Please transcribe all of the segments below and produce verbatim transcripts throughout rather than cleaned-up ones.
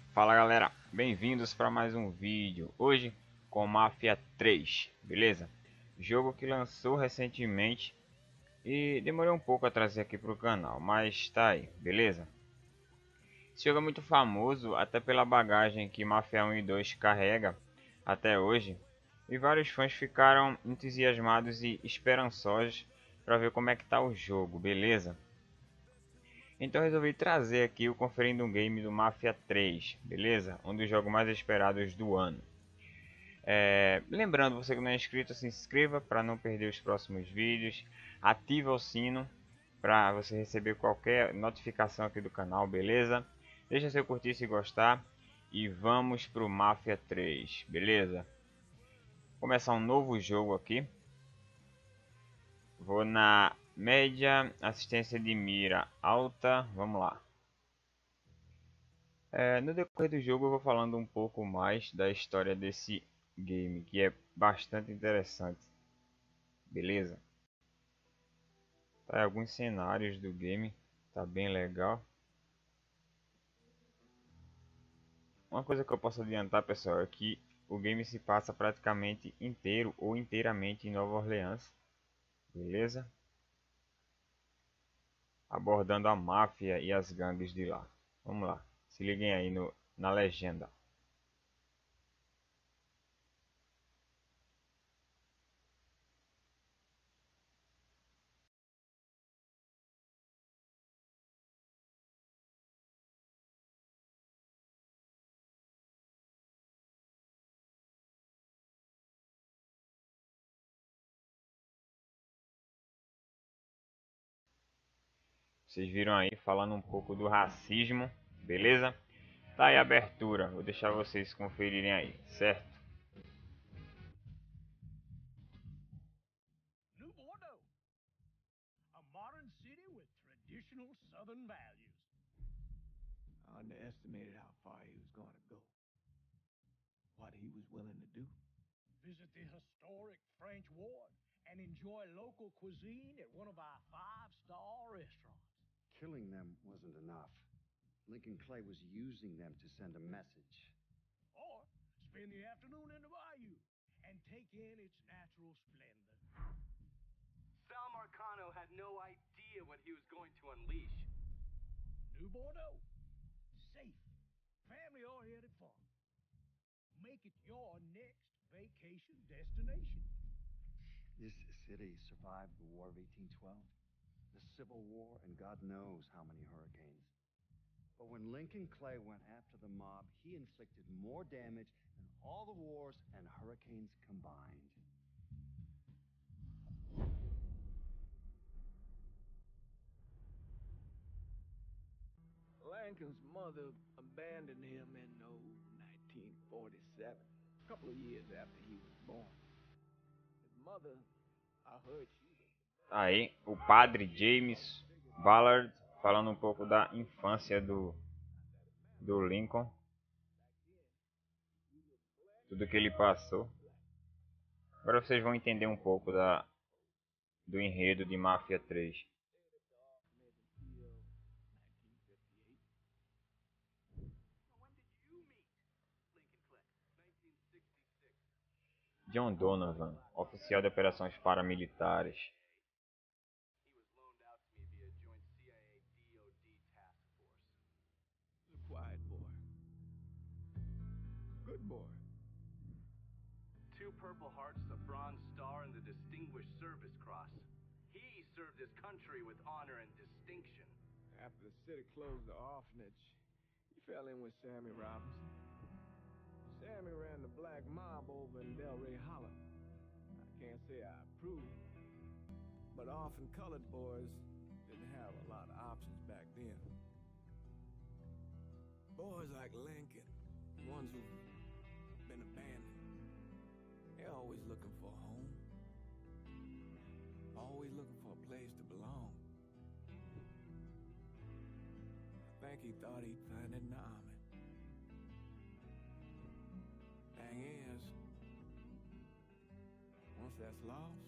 Fala galera, bem-vindos para mais um vídeo. Hoje com Mafia três, beleza? Jogo que lançou recentemente e demorei um pouco a trazer aqui para o canal, mas tá aí, beleza? Esse jogo é muito famoso até pela bagagem que Mafia um e dois carrega até hoje, e vários fãs ficaram entusiasmados e esperançosos para ver como é que tá o jogo, beleza? Então resolvi trazer aqui o Conferindo um Game do Mafia três, beleza? Um dos jogos mais esperados do ano. É, lembrando, você que não é inscrito, se inscreva para não perder os próximos vídeos. Ativa o sino para você receber qualquer notificação aqui do canal, beleza? Deixa seu curtir se gostar e vamos pro Mafia três, beleza? Vou começar um novo jogo aqui. Vou na média, assistência de mira alta, vamos lá. É, no decorrer do jogo eu vou falando um pouco mais da história desse game, que é bastante interessante, beleza? Tá, alguns cenários do game, tá bem legal. Uma coisa que eu posso adiantar, pessoal, é que o game se passa praticamente inteiro ou inteiramente em Nova Orleans, beleza? Abordando a máfia e as gangues de lá. Vamos lá, se liguem aí no, na legenda. Vocês viram aí falando um pouco do racismo, beleza? Tá aí a abertura, vou deixar vocês conferirem aí, certo? New Bordeaux, a modern city with traditional Southern values. I underestimated how far he was going to go. What he was willing to do. Visit the historic French Ward and enjoy local cuisine at one of our five-star restaurants. Killing them wasn't enough. Lincoln Clay was using them to send a message. Or spend the afternoon in the bayou and take in its natural splendor. Sal Marcano had no idea what he was going to unleash. New Bordeaux, safe, family-oriented fun. Make it your next vacation destination. This city survived the War of eighteen twelve, the Civil War, and God knows how many hurricanes. But when Lincoln Clay went after the mob, he inflicted more damage than all the wars and hurricanes combined. Lincoln's mother abandoned him in oh, nineteen forty-seven, a couple of years after he was born. His mother, I heard she was... Aí, o padre James Ballard falando um pouco da infância do, do Lincoln. Tudo que ele passou. Agora vocês vão entender um pouco da, do enredo de Mafia três. John Donovan, oficial de operações paramilitares. a quiet boy. Good boy. Two Purple Hearts, a Bronze Star, and the Distinguished Service Cross. He served his country with honor and distinction. After the city closed the orphanage, he fell in with Sammy Robinson. Sammy ran the black mob over in Delray Hollow. I can't say I approve, but orphan colored boys didn't have a lot of options back then. Boys like Lincoln, ones who've been abandoned, they're always looking for a home, always looking for a place to belong. I think he thought he'd find it in the army. Thing is, once that's lost,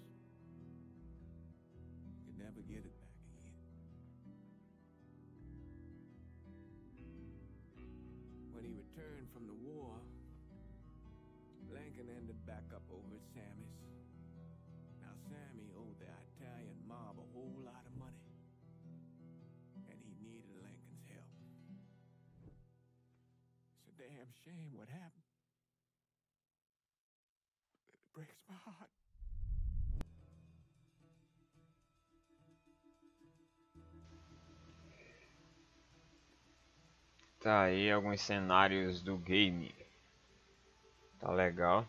you can never get it back again. When he returned from the war, Lincoln ended back up over at Sammy's. Now, Sammy owed the Italian mob a whole lot of money, and he needed Lincoln's help. It's a damn shame what happened. It breaks my heart. Tá aí alguns cenários do game. Tá legal.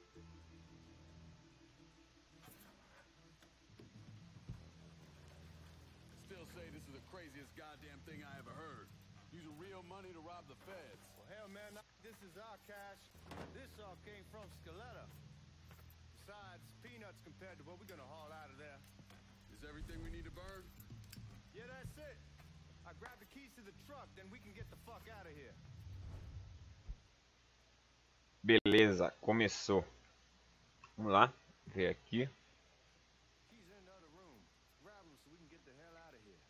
Still say this is the craziest goddamn thing I ever heard. Using real money to rob the feds. Well, hell, man, this is our cash. This all came from Scaletta. Besides, peanuts compared to what we're gonna haul out of there. Is everything we need to burn? Yeah, that's it. I grab the keys to the truck, then we can get the fuck out of here. Beleza, começou. Vamos lá, ver aqui. Keys in the other room. Grab them so we can get the hell out of here.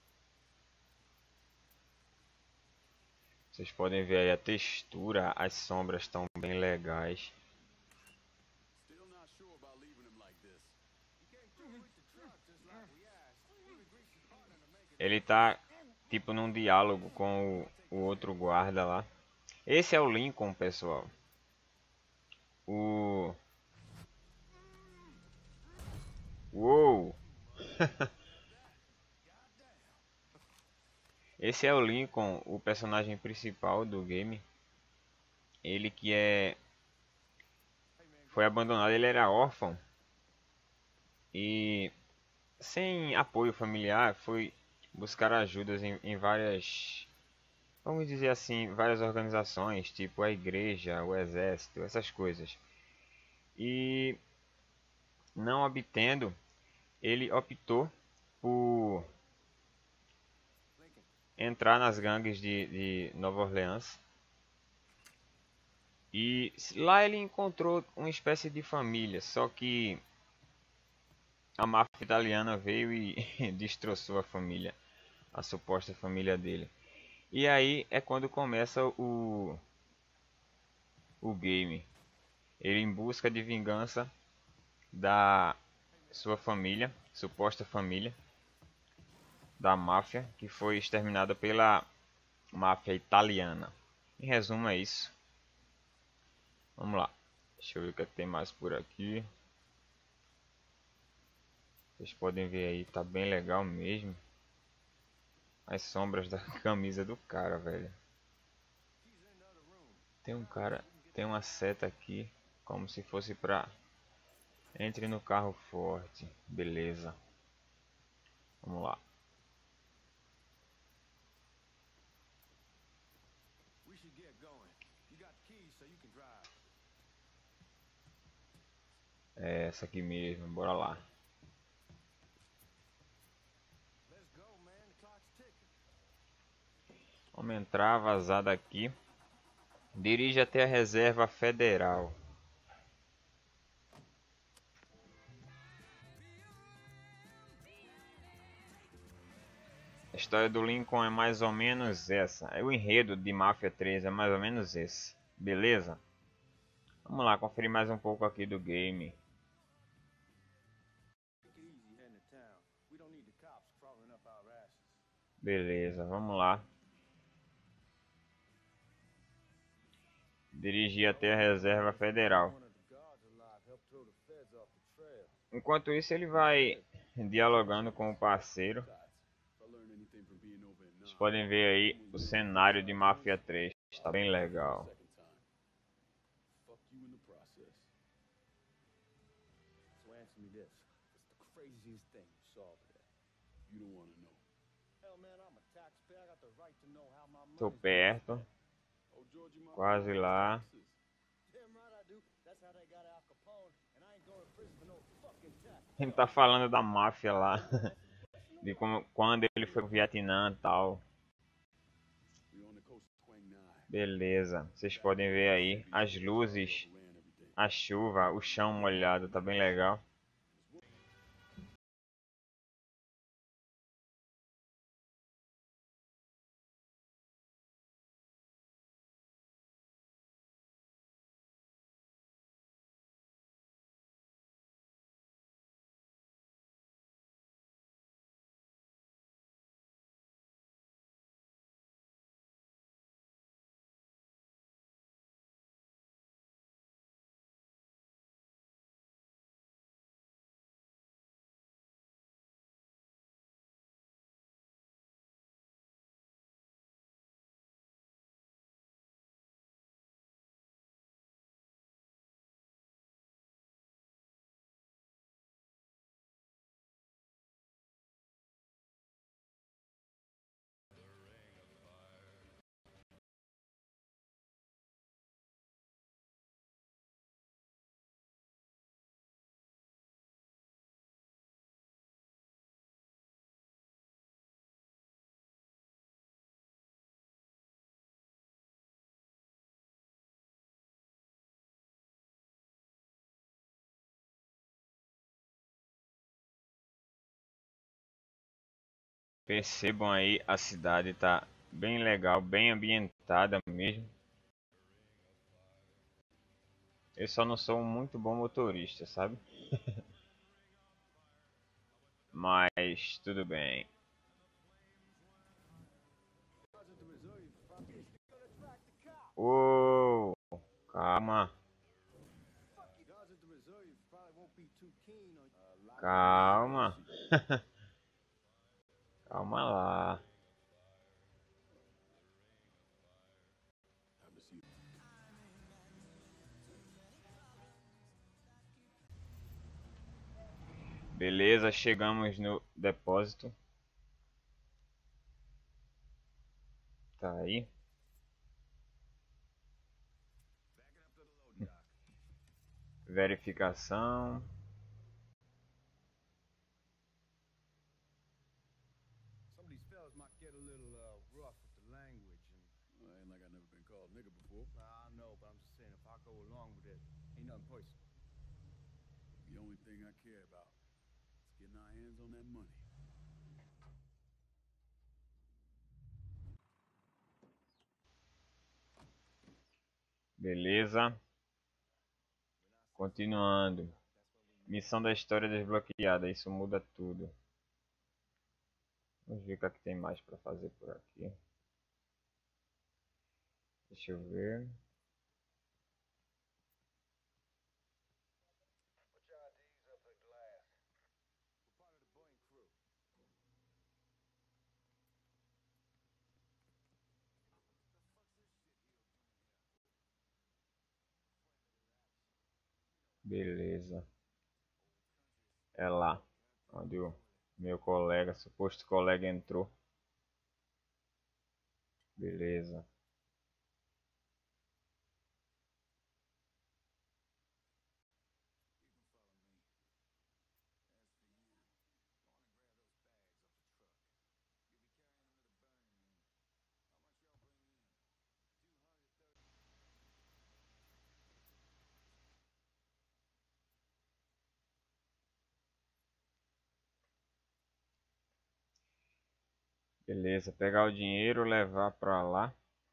Vocês podem ver aí a textura, as sombras estão bem legais. Still not sure about leaving him like this. You came through with the truck just like we asked. Even Greasy's partner to make it. Ele tá tipo num diálogo com o, o outro guarda lá. Esse é o Lincoln, pessoal. O... Uou! Esse é o Lincoln, o personagem principal do game. Ele que é... foi abandonado, ele era órfão. E sem apoio familiar, foi buscar ajudas em, em várias... vamos dizer assim, várias organizações, tipo a igreja, o exército, essas coisas. E não obtendo, ele optou por entrar nas gangues de, de Nova Orleans. E lá ele encontrou uma espécie de família, só que a máfia italiana veio e destroçou a família, a suposta família dele. E aí é quando começa o, o game. Ele em busca de vingança da sua família, suposta família, da máfia, que foi exterminada pela máfia italiana. Em resumo é isso. Vamos lá. Deixa eu ver o que, é que tem mais por aqui. Vocês podem ver aí, tá bem legal mesmo. As sombras da camisa do cara, velho. Tem um cara, tem uma seta aqui, como se fosse pra... entre no carro forte. Beleza. Vamos lá. É essa aqui mesmo, bora lá. Vamos entrar, vazar daqui. Dirige até a reserva federal. A história do Lincoln é mais ou menos essa. É o enredo de Máfia três, é mais ou menos esse. Beleza? Vamos lá, conferir mais um pouco aqui do game. Beleza, vamos lá. Dirigir até a reserva federal. Enquanto isso ele vai dialogando com o parceiro. Vocês podem ver aí o cenário de Máfia três. Está bem legal. Tô perto. Quase lá. Ele tá falando da máfia lá. De como, quando ele foi pro Vietnã e tal. Beleza. Vocês podem ver aí as luzes, a chuva, o chão molhado. Tá bem legal. Percebam aí, a cidade tá bem legal, bem ambientada mesmo. Eu só não sou um muito bom motorista, sabe? Mas tudo bem. Uou, calma, Guards at the reserve probably won't be too keen on calma, calma lá. Beleza, chegamos no depósito. Tá aí. Verificação. some of these fellas might get a little uh, rough with the language and Well, ain't like I never been called nigga before. I know, but I'm just saying if I go along with it, ain't nothing personal. The only thing I care about is getting our hands on that money. Beleza. Continuando. Missão da história desbloqueada. Isso muda tudo. Vamos ver o que, é que tem mais para fazer por aqui. Deixa eu ver. Beleza. É lá onde o meu colega, suposto colega, entrou. Beleza. Beleza, pegar o dinheiro, levar pra lá.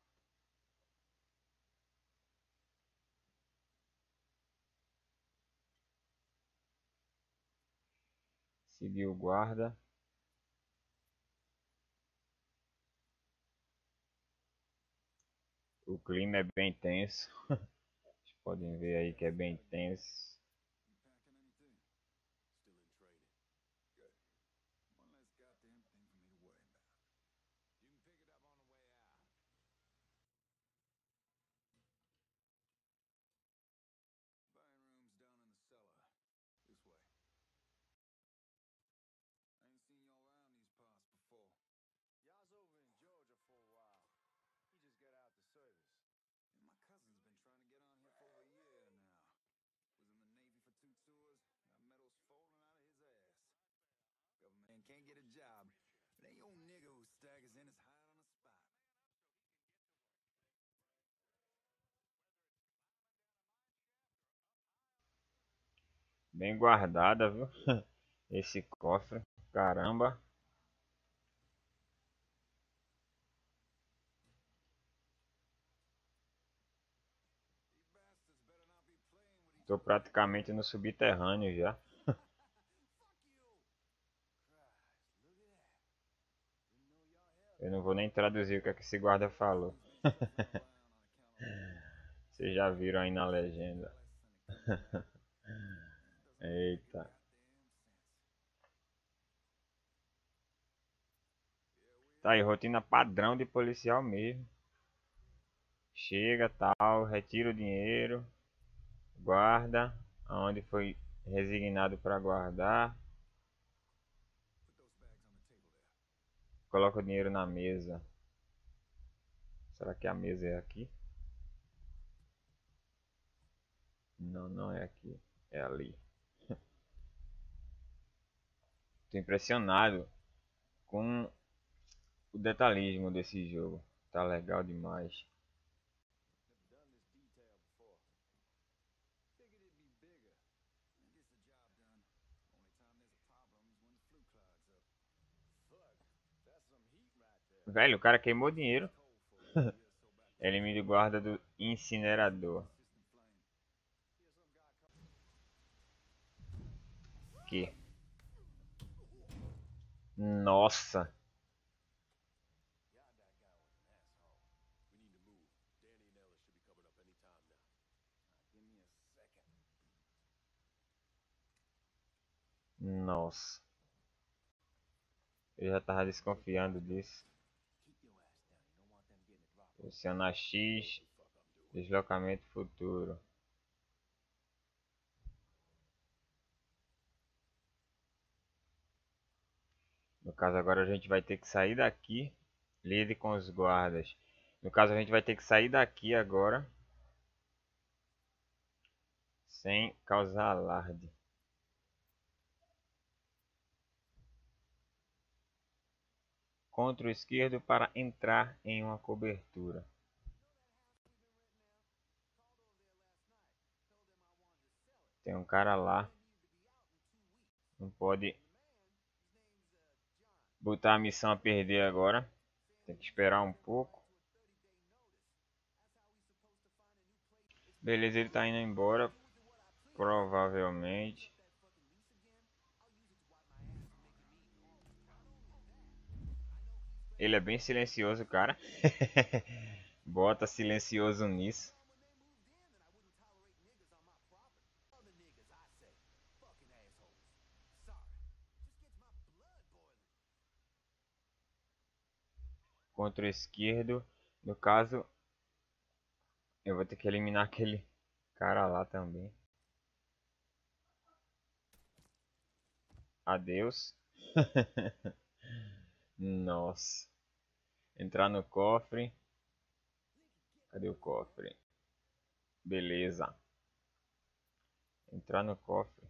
Seguir o guarda. O clima é bem tenso. Vocês podem ver aí que é bem tenso. Y'all's over in Georgia for a while. He just got out the service. My cousin's been trying to get on here for over a year now. Was in the Navy for two tours, got medals falling out of his ass. Government can't get a job. It ain't your nigga who staggers in his hide on the spot. Bem guardada, viu? Esse cofre. Caramba. Tô praticamente no subterrâneo já. Eu não vou nem traduzir o que é que esse guarda falou. Vocês já viram aí na legenda. Eita. Tá aí, rotina padrão de policial mesmo. Chega, tal, retira o dinheiro. Guarda, aonde foi resignado para guardar. Coloca o dinheiro na mesa. Será que a mesa é aqui? Não, não é aqui. É ali. Tô impressionado com o detalhismo desse jogo. Tá legal demais. Never done this detail before. Figured it'd be bigger. Gets the job done. Only time there's a problem is when the flu clogs up. Fuck. Velho, o cara queimou dinheiro. Elimine o guarda do incinerador. Aqui. Nossa. Nossa. Eu já tava desconfiando disso. Pressionar X. Deslocamento futuro. No caso agora a gente vai ter que sair daqui. Lide com os guardas. No caso a gente vai ter que sair daqui agora. Sem causar alarde. Contra o esquerdo para entrar em uma cobertura. Tem um cara lá. Não pode botar a missão a perder agora. Tem que esperar um pouco. Beleza, ele tá indo embora. Provavelmente. Ele é bem silencioso, cara. Bota silencioso nisso. Contra o esquerdo. No caso, eu vou ter que eliminar aquele cara lá também. Adeus. Nossa. Entrar no cofre. Cadê o cofre? Beleza. Entrar no cofre.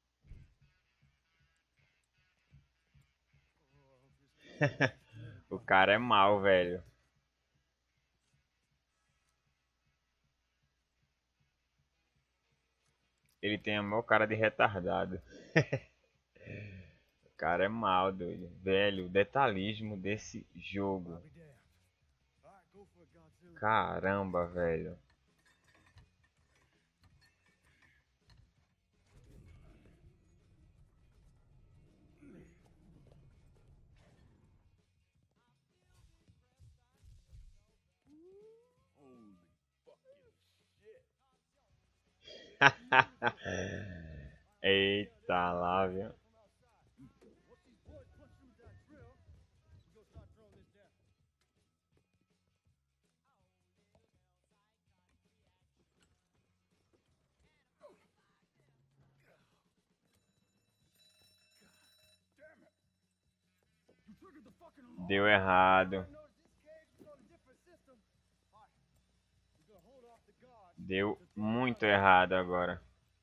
O cara é mau, velho. Ele tem a maior cara de retardado. O cara é mau, doido. Velho, o detalhismo desse jogo. Caramba, velho. Eita lá, viu? Deu errado. Deu muito errado agora.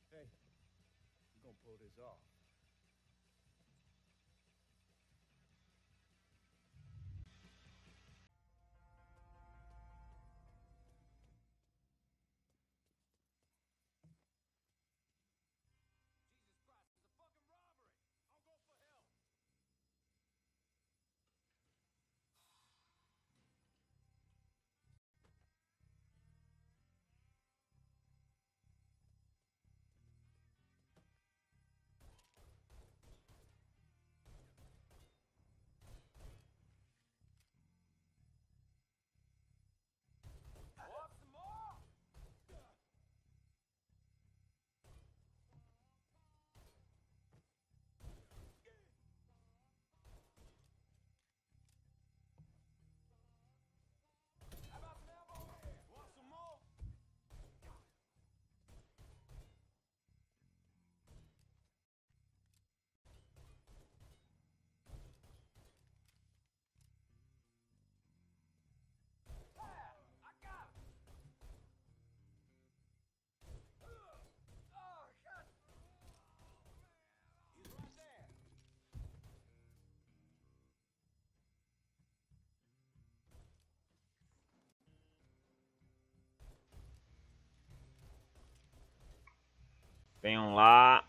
Venham lá.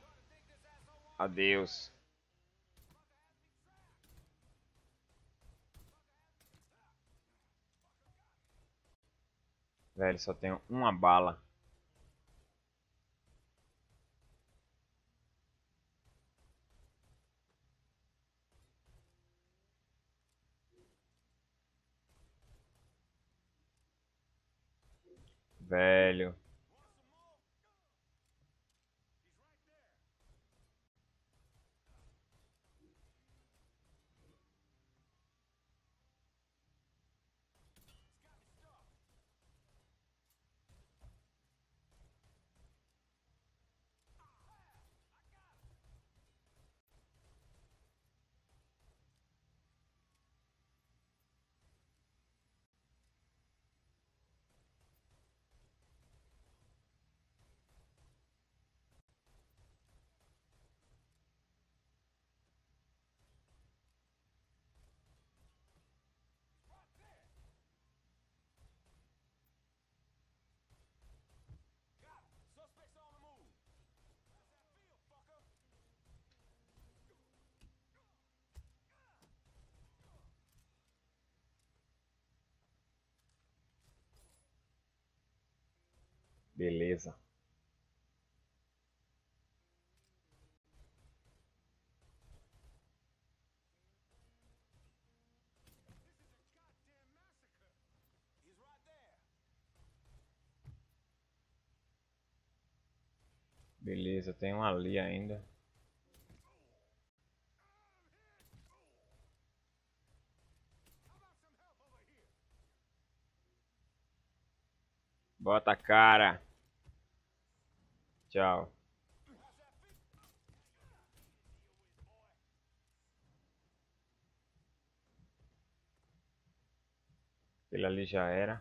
Adeus. Velho, só tenho uma bala. Velho. Beleza. Beleza, tem um ali ainda. Bota a cara. Tchau. Ele ali já era.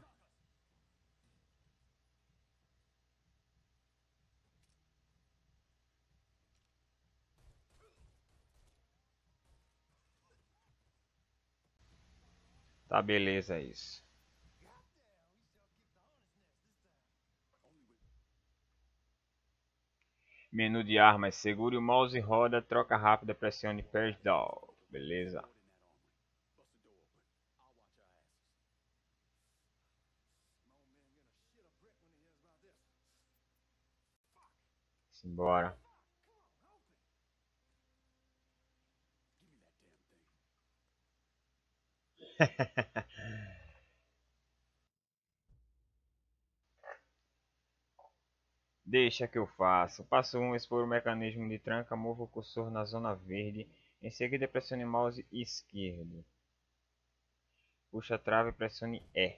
Tá, beleza isso. Menu de armas. Segure o mouse e roda. Troca rápida. Pressione pedal. Beleza. Simbora. Deixa que eu faço. Passo um, expor o mecanismo de tranca, mova o cursor na zona verde. Em seguida pressione mouse esquerdo. Puxa a trave e pressione E.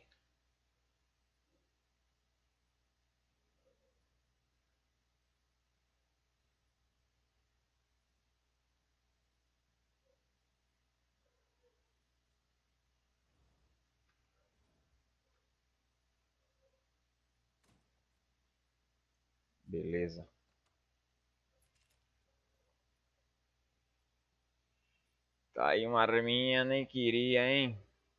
Beleza. Tá aí uma arminha, nem queria, hein?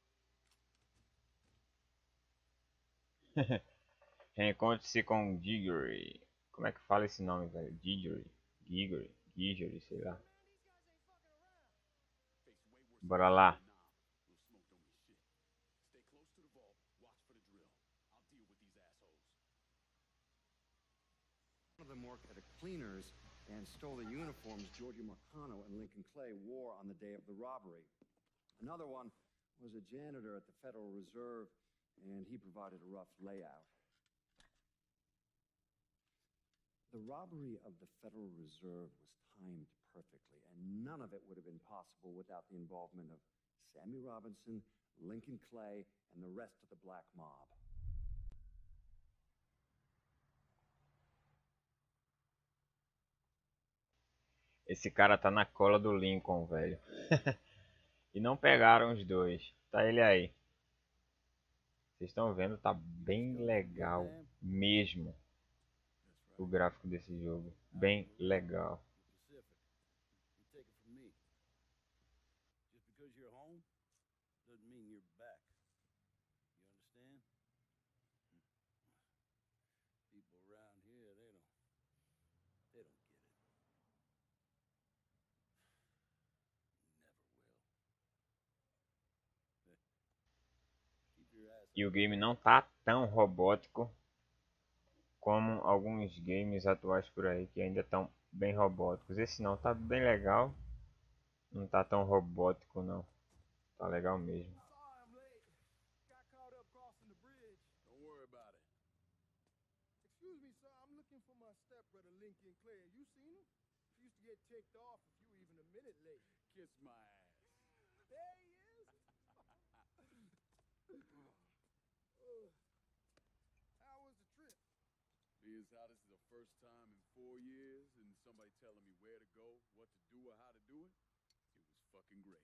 Reencontre-se com Diggory. Como é que fala esse nome, velho? Diggory. Diggory. Diggory, sei lá. Bora lá. One of them worked at a cleaners and stole the uniforms Georgie Marcano and Lincoln Clay wore on the day of the robbery. Another one was a janitor at the Federal Reserve, and he provided a rough layout. The robbery of the Federal Reserve was timed perfectly, and none of it would have been possible without the involvement of Sammy Robinson, Lincoln Clay, and the rest of the Black Mob. Esse cara tá na cola do Lincoln, velho. E não pegaram os dois. Tá ele aí. Vocês estão vendo, tá bem legal mesmo o gráfico desse jogo. Bem legal. Keep your ass E o game não tá tão robótico como alguns games atuais por aí que ainda estão bem robóticos. Esse não tá bem legal, não tá tão robótico não, tá legal mesmo. Sorry I'm late. Got caught up crossing the bridge. Don't worry about it. Excuse me, sir. I'm looking for my stepbrother, Lincoln Clay. You seen him? He used to get ticked off if you were even a minute late. Kiss my ass. There he is. Uh, How was the trip? Being as how this is the first time in four years and somebody telling me where to go, what to do, or how to do it, it was fucking great.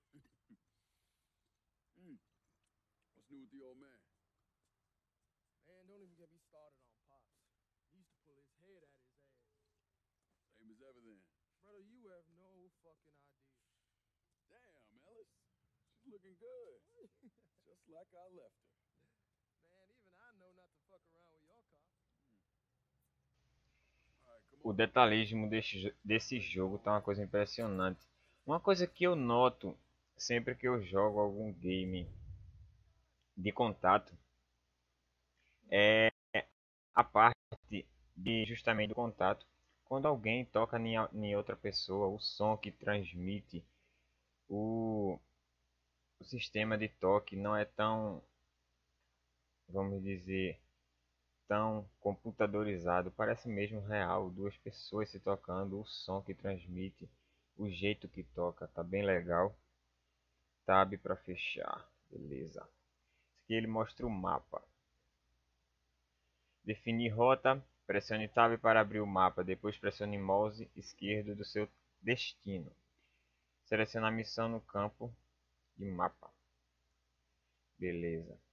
mm. What's new with the old man? Man, don't even get me started on Pops. He used to pull his head out his ass. Same as ever then. Brother, you have no fucking idea. Damn, Ellis. She's looking good. Just like I left her. Man, even I know not to fuck around with your car. All right, come O on. detalhismo desse, desse jogo tá uma coisa impressionante. Uma coisa que eu noto sempre que eu jogo algum game de contato é a parte de justamente do contato. Quando alguém toca em, a- em outra pessoa, o som que transmite, o, o sistema de toque não é tão, vamos dizer, tão computadorizado. Parece mesmo real, duas pessoas se tocando, o som que transmite, o jeito que toca, tá bem legal. Tab para fechar, beleza. Aqui ele mostra o mapa. Definir rota, pressione Tab para abrir o mapa, depois pressione mouse esquerdo do seu destino. Selecione a missão no campo de mapa. Beleza.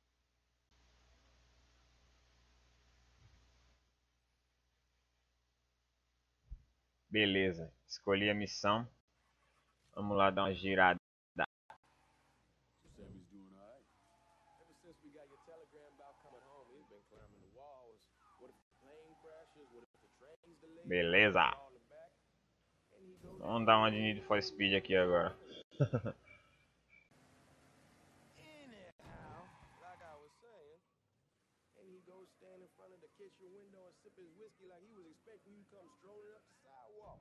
Beleza, escolhi a missão. Vamos lá dar uma girada. Sammy's doing all right. Ever since we got your telegram about coming home, he's been climbing the walls. What if the plane crashes? What if the train's delayed? Beleza. Falling back? And he goes Vamos dar uma de Need for Speed aqui agora. anyhow, like I was saying, and he goes stand in front of the kitchen window and sip his whiskey like he was expecting you to come strolling up the sidewalk.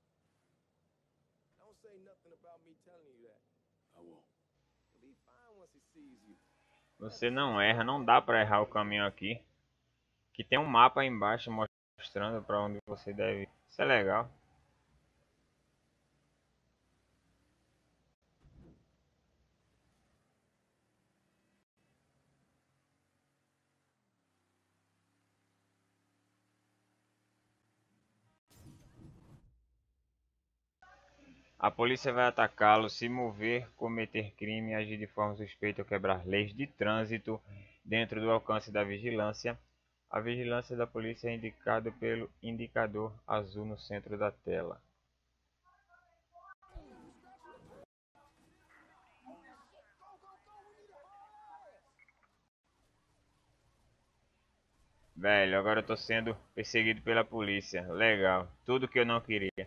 Don't say nothing about me telling you that. I won't. He'll be fine once he sees you. Você não erra, não dá para errar o caminho aqui. Que tem um mapa aí embaixo mostrando para onde você deve ir. Isso é legal. A polícia vai atacá-lo se mover, cometer crime, agir de forma suspeita ou quebrar leis de trânsito dentro do alcance da vigilância. A vigilância da polícia é indicada pelo indicador azul no centro da tela. Velho, agora eu tô sendo perseguido pela polícia. Legal. Tudo que eu não queria.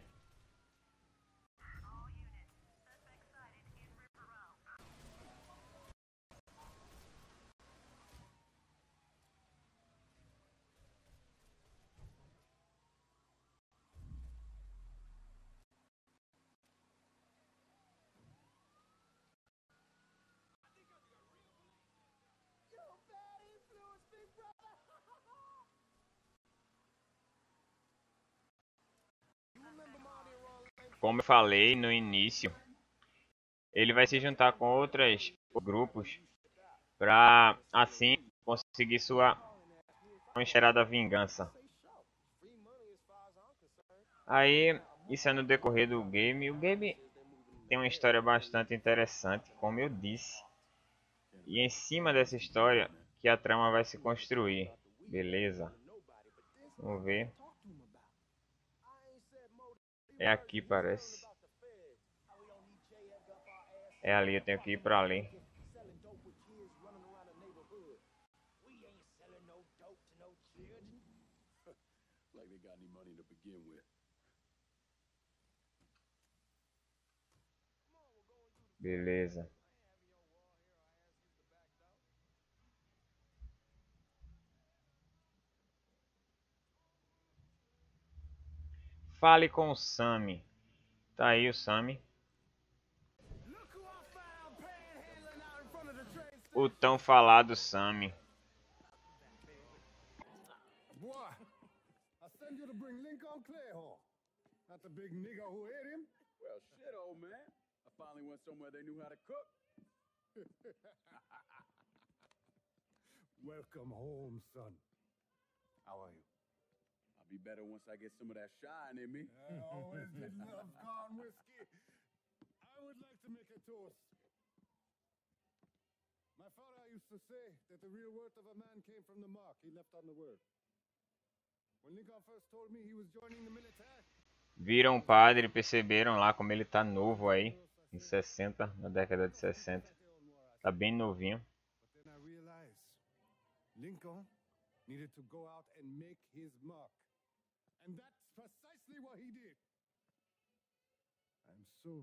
Como eu falei no início, ele vai se juntar com outros grupos para assim conseguir sua esperada vingança. Aí, isso é no decorrer do game. O game tem uma história bastante interessante, como eu disse. E em cima dessa história que a trama vai se construir. Beleza? Vamos ver. É aqui, parece. É ali, eu tenho que ir para ali. Like they got any money to begin with. Beleza. Fale com o Sammy. Tá aí o Sammy. O tão falado Sammy. Boy, I sent you to bring Lincoln Clay home. Not the big nigger who ate him. Well, shit, old man. I finally went somewhere they knew how to cook. Welcome home, son. How are you? I'll be better once I get some of that shine in me. I always did love corn whiskey. I would like to make a toast. My father used to say that the real worth of a man came from the mark he left on the world. When Lincoln first told me he was joining the military, Viram o padre e perceberam lá como ele tá novo aí. Em sessenta, na década de sessenta. Tá bem novinho. but then I realized Lincoln needed to go out and make his mark. And that's precisely what he did. I'm so,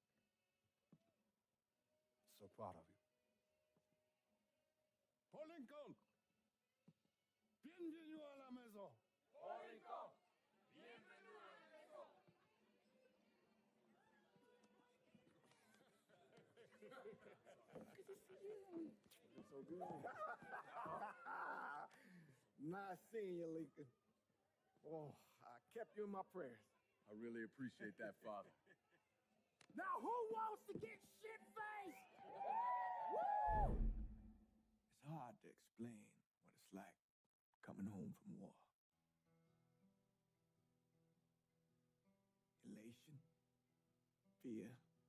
so proud of you. Paul Lincoln! Bienvenue à la maison! Paul Lincoln! Bienvenue à la maison! It's so good. Nice seeing you, Lincoln. Oh, I kept you in my prayers. I really appreciate that, Father. Now who wants to get shit-faced? Woo! It's hard to explain what it's like coming home from war. Elation, fear,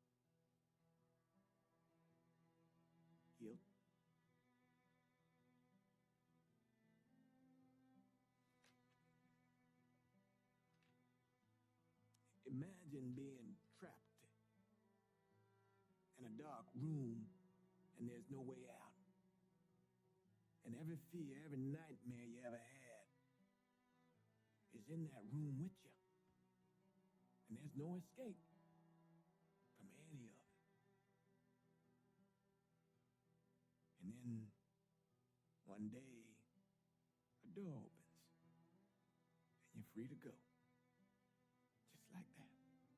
guilt. Imagine being trapped in a dark room and there's no way out. And every fear, every nightmare you ever had is in that room with you. And there's no escape from any of it. And then one day, a door opens and you're free to go. Just like that.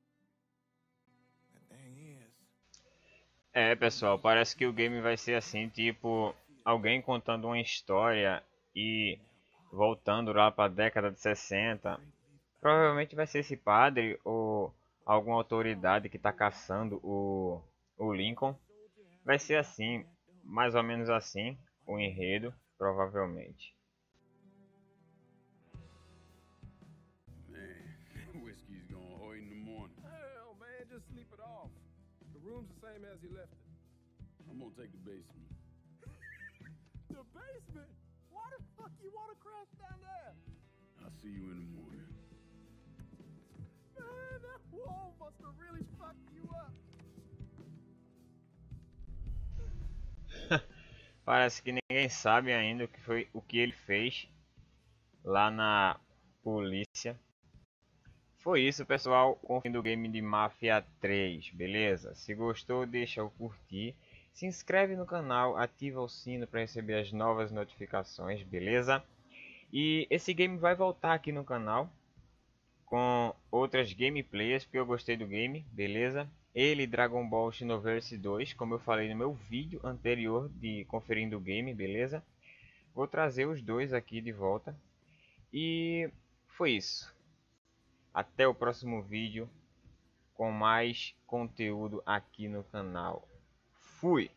The thing is, É, pessoal, parece que o game vai ser assim, tipo, alguém contando uma história e voltando lá para a década de sessenta. Provavelmente vai ser esse padre ou alguma autoridade que está caçando o, o Lincoln. Vai ser assim, mais ou menos assim, o enredo, provavelmente. Man, whiskey's gonna hurt in the morning. hell, man, just sleep it off. The room's the same as you left it. I'm gonna take the basement. The basement? Why the fuck you want to crash down there? I'll see you in the morning. Man, that wall must have really fucked you up. Parece que ninguém sabe ainda o que foi o que ele fez lá na polícia. Foi isso, pessoal, com o fim do game de Mafia três, beleza? Se gostou, deixa o curtir. Se inscreve no canal, ativa o sino para receber as novas notificações, beleza? E esse game vai voltar aqui no canal com outras gameplays, porque eu gostei do game, beleza? Ele Dragon Ball Xenoverse dois, como eu falei no meu vídeo anterior de conferindo o game, beleza? Vou trazer os dois aqui de volta. E foi isso. Até o próximo vídeo com mais conteúdo aqui no canal. Fui!